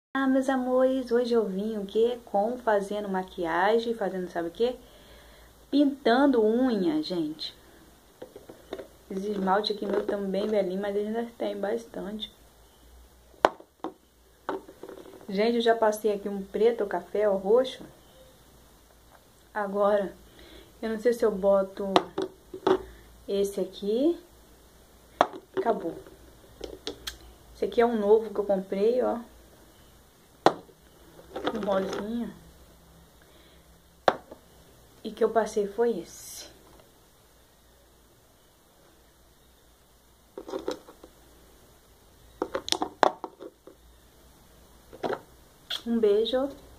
Ah, meus amores, hoje eu vim o quê? Fazendo maquiagem, fazendo sabe o quê? Pintando unha, gente. Esse esmalte aqui meu também velhinho, mas ainda tem bastante. Gente, eu já passei aqui um preto, café ou roxo. Agora, eu não sei se eu boto esse aqui. Acabou. Esse aqui é um novo que eu comprei, ó. Um rosinha. E que eu passei foi esse. Um beijo.